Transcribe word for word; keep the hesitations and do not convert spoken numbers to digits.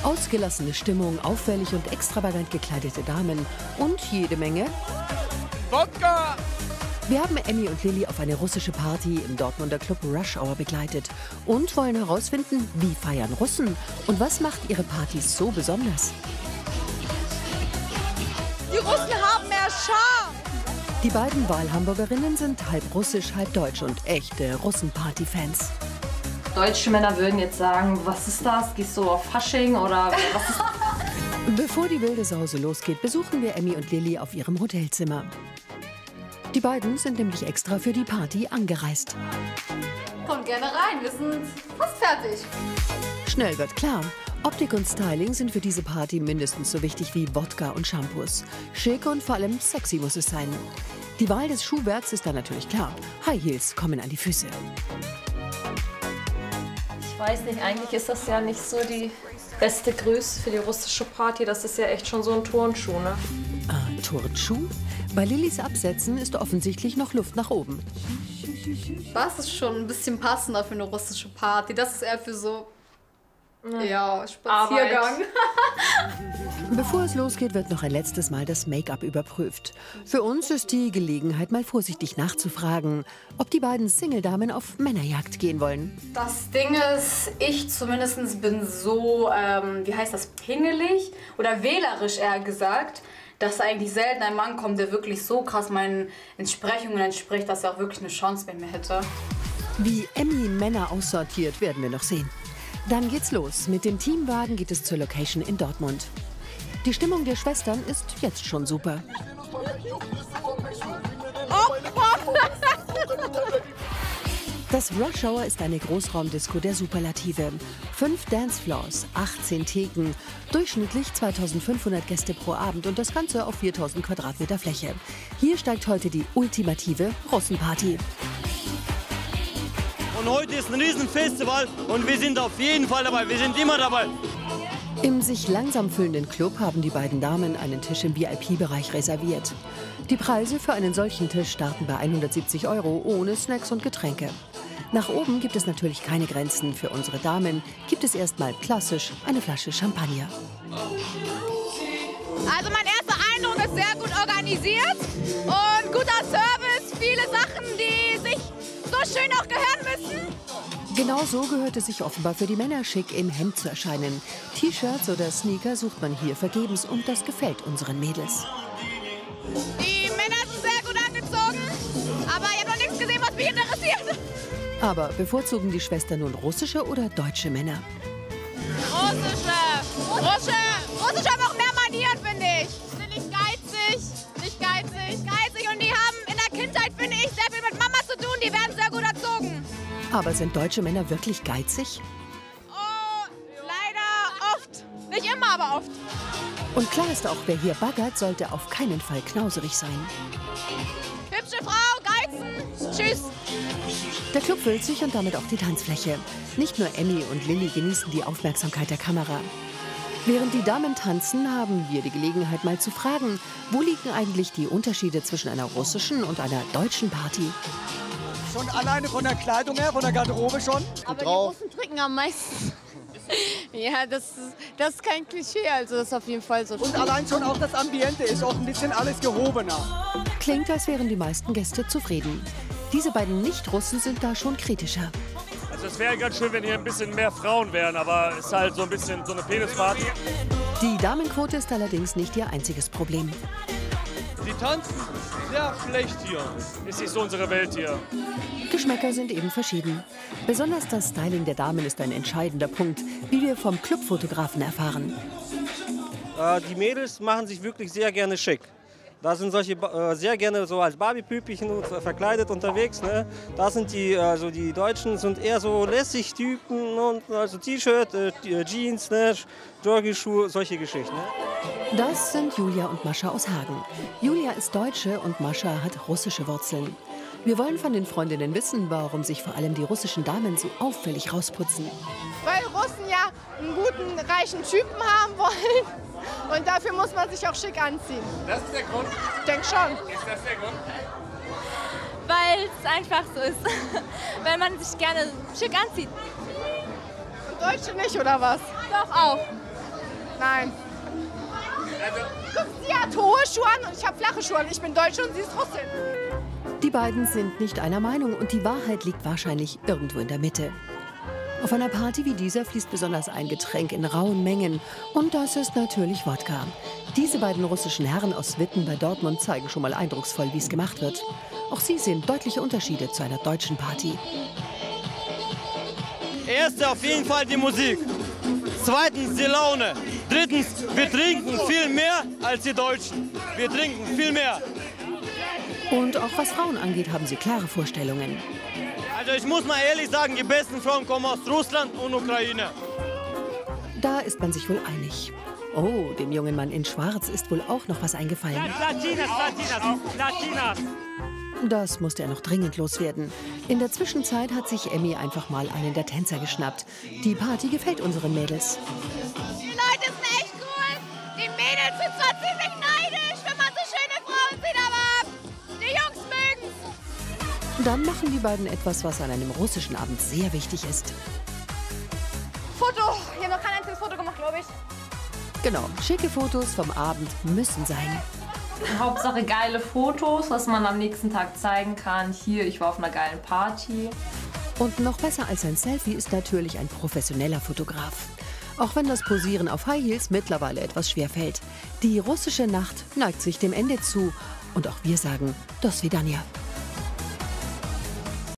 Ausgelassene Stimmung, auffällig und extravagant gekleidete Damen und jede Menge Wodka! Wir haben Emmy und Lilly auf eine russische Party im Dortmunder Club Rush Hour begleitet und wollen herausfinden, wie feiern Russen und was macht ihre Partys so besonders. Die Russen haben mehr Charme! Die beiden Wahlhamburgerinnen sind halb russisch, halb deutsch und echte Russen-Party-Fans. Deutsche Männer würden jetzt sagen, was ist das? Gehst du auf Fasching oder was ist das? Bevor die wilde Sause losgeht, besuchen wir Emmy und Lilly auf ihrem Hotelzimmer. Die beiden sind nämlich extra für die Party angereist. Kommt gerne rein, wir sind fast fertig. Schnell wird klar, Optik und Styling sind für diese Party mindestens so wichtig wie Wodka und Shampoos. Schick und vor allem sexy muss es sein. Die Wahl des Schuhwerks ist dann natürlich klar. High Heels kommen an die Füße. Ich weiß nicht, eigentlich ist das ja nicht so die beste Größe für die russische Party. Das ist ja echt schon so ein Turnschuh, ne? Ein Turnschuh? Bei Lillys Absätzen ist offensichtlich noch Luft nach oben. Das ist schon ein bisschen passender für eine russische Party. Das ist eher für so, ja, Spaziergang. Bevor es losgeht, wird noch ein letztes Mal das Make-up überprüft. Für uns ist die Gelegenheit, mal vorsichtig nachzufragen, ob die beiden Single-Damen auf Männerjagd gehen wollen. Das Ding ist, ich zumindest bin so, ähm, wie heißt das, pingelig oder wählerisch eher gesagt, dass eigentlich selten ein Mann kommt, der wirklich so krass meinen Entsprechungen entspricht, dass er auch wirklich eine Chance bei mir hätte. Wie Emmy Männer aussortiert, werden wir noch sehen. Dann geht's los. Mit dem Teamwagen geht es zur Location in Dortmund. Die Stimmung der Schwestern ist jetzt schon super. Das Rush Hour ist eine Großraumdisco der Superlative. Fünf Dancefloors, achtzehn Theken, durchschnittlich zweitausendfünfhundert Gäste pro Abend und das Ganze auf viertausend Quadratmeter Fläche. Hier steigt heute die ultimative Russenparty. Und heute ist ein Riesenfestival und wir sind auf jeden Fall dabei, wir sind immer dabei. Im sich langsam füllenden Club haben die beiden Damen einen Tisch im V I P-Bereich reserviert. Die Preise für einen solchen Tisch starten bei hundertsiebzig Euro ohne Snacks und Getränke. Nach oben gibt es natürlich keine Grenzen. Für unsere Damen gibt es erstmal klassisch eine Flasche Champagner. Also mein erster Eindruck ist sehr gut organisiert und guter Service, viele Sachen, die sich so schön auch gehören müssen. Genau so gehört es sich offenbar für die Männer schick, im Hemd zu erscheinen. T-Shirts oder Sneaker sucht man hier vergebens und das gefällt unseren Mädels. Die Männer sind sehr gut angezogen, aber ich habe noch nichts gesehen, was mich interessiert. Aber bevorzugen die Schwestern nun russische oder deutsche Männer? Russische! Russische! Russische haben auch mehr Manieren, finde ich. Sind nicht geizig, nicht geizig, geizig. Und die haben in der Kindheit, finde ich, sehr viel mit Mama zu tun. Die werden sehr gut erzogen. Aber sind deutsche Männer wirklich geizig? Oh, leider oft. Nicht immer, aber oft. Und klar ist auch, wer hier baggert, sollte auf keinen Fall knauserig sein. Hübsche Frau, geizen. Tschüss. Der Club füllt sich und damit auch die Tanzfläche. Nicht nur Emmy und Lilly genießen die Aufmerksamkeit der Kamera. Während die Damen tanzen, haben wir die Gelegenheit, mal zu fragen, wo liegen eigentlich die Unterschiede zwischen einer russischen und einer deutschen Party? Schon alleine von der Kleidung her, von der Garderobe schon? Aber die Russen trinken am meisten. Ja, das ist, das ist kein Klischee, also das ist auf jeden Fall so. Und allein schon auch das Ambiente ist auch ein bisschen alles gehobener. Klingt, als wären die meisten Gäste zufrieden. Diese beiden Nicht-Russen sind da schon kritischer. Also es wäre ganz schön, wenn hier ein bisschen mehr Frauen wären, aber es ist halt so ein bisschen so eine Penisparty. Die Damenquote ist allerdings nicht ihr einziges Problem. Die tanzen sehr schlecht hier. Ist nicht so unsere Welt hier. Geschmäcker sind eben verschieden. Besonders das Styling der Damen ist ein entscheidender Punkt, wie wir vom Clubfotografen erfahren. Äh, die Mädels machen sich wirklich sehr gerne schick. Da sind solche äh, sehr gerne so als Barbie-Püppchen verkleidet unterwegs. Ne? Da sind die, also die Deutschen sind eher so lässig Typen, und also T-Shirt, äh, Jeans, ne? Joggingschuhe, solche Geschichten. Ne? Das sind Julia und Mascha aus Hagen. Julia ist Deutsche und Mascha hat russische Wurzeln. Wir wollen von den Freundinnen wissen, warum sich vor allem die russischen Damen so auffällig rausputzen. Weil Russen ja einen guten, reichen Typen haben wollen. Und dafür muss man sich auch schick anziehen. Das ist der Grund? Ich denke schon. Ist das der Grund? Weil es einfach so ist. Weil man sich gerne schick anzieht. Und Deutsche nicht, oder was? Doch auch. Nein. Guck, sie hat hohe Schuhe an und ich habe flache Schuhe an. Ich bin Deutsche und sie ist Russin. Die beiden sind nicht einer Meinung und die Wahrheit liegt wahrscheinlich irgendwo in der Mitte. Auf einer Party wie dieser fließt besonders ein Getränk in rauen Mengen. Und das ist natürlich Wodka. Diese beiden russischen Herren aus Witten bei Dortmund zeigen schon mal eindrucksvoll, wie es gemacht wird. Auch sie sehen deutliche Unterschiede zu einer deutschen Party. Erste auf jeden Fall die Musik. Zweitens die Laune. Drittens, wir trinken viel mehr als die Deutschen. Wir trinken viel mehr. Und auch was Frauen angeht, haben sie klare Vorstellungen. Also ich muss mal ehrlich sagen, die besten Frauen kommen aus Russland und Ukraine. Da ist man sich wohl einig. Oh, dem jungen Mann in Schwarz ist wohl auch noch was eingefallen. Latinas, Latinas, Latinas. Das musste er noch dringend loswerden. In der Zwischenzeit hat sich Emmy einfach mal einen der Tänzer geschnappt. Die Party gefällt unseren Mädels. Die Leute sind echt cool. Die Mädels sind zwar ziemlich neidisch, wenn man so schöne Frauen sieht, aber die Jungs mögen's. Dann machen die beiden etwas, was an einem russischen Abend sehr wichtig ist. Foto. Hier noch kein einziges Foto gemacht, glaube ich. Genau, schicke Fotos vom Abend müssen sein. Hauptsache geile Fotos, was man am nächsten Tag zeigen kann. Hier, ich war auf einer geilen Party. Und noch besser als ein Selfie ist natürlich ein professioneller Fotograf. Auch wenn das Posieren auf High Heels mittlerweile etwas schwer fällt. Die russische Nacht neigt sich dem Ende zu. Und auch wir sagen, do svidaniya.